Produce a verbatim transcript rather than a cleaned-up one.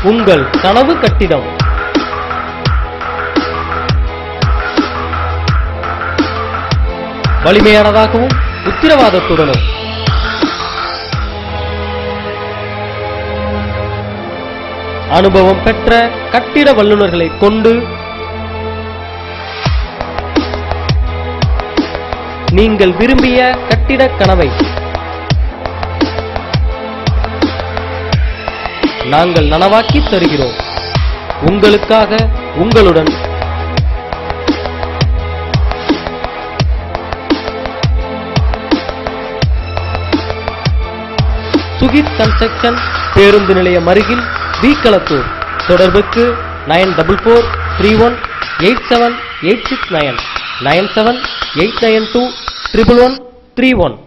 உங்கள் கனவு கட்டிடம். வலிமையானதாகவும் உத்திரவாதத்துடனும் அனுபவம் பெற்ற கட்டிட வல்லுநர்களை கொண்டு நீங்கள் விரும்பிய கட்டிட கனவை நாங்கள் நனவாக்கி தருகிறோம். உங்களுக்காக உங்களுடன் சுகித் கன்ஸ்ட்ரக்ஷன், பேருந்து நிலையம் அருகில், வீக்களத்தூர். தொடர்புக்கு nine double four three one eight seven eight six nine nine seven eight nine two triple one three one.